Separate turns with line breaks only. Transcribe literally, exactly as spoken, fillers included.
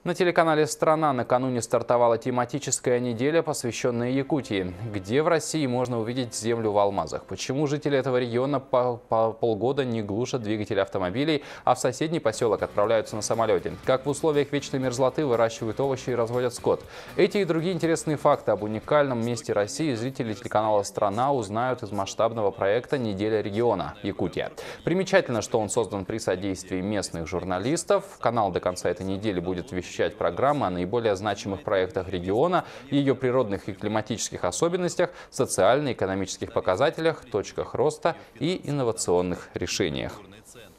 На телеканале «Страна» накануне стартовала тематическая неделя, посвященная Якутии. Где в России можно увидеть землю в алмазах? Почему жители этого региона по, по полгода не глушат двигатели автомобилей, а в соседний поселок отправляются на самолете? Как в условиях вечной мерзлоты выращивают овощи и разводят скот? Эти и другие интересные факты об уникальном месте России зрители телеканала «Страна» узнают из масштабного проекта «Неделя региона. Якутия». Примечательно, что он создан при содействии местных журналистов. Канал до конца этой недели будет вещать программы о наиболее значимых проектах региона, ее природных и климатических особенностях, социально-экономических показателях, точках роста и инновационных решениях.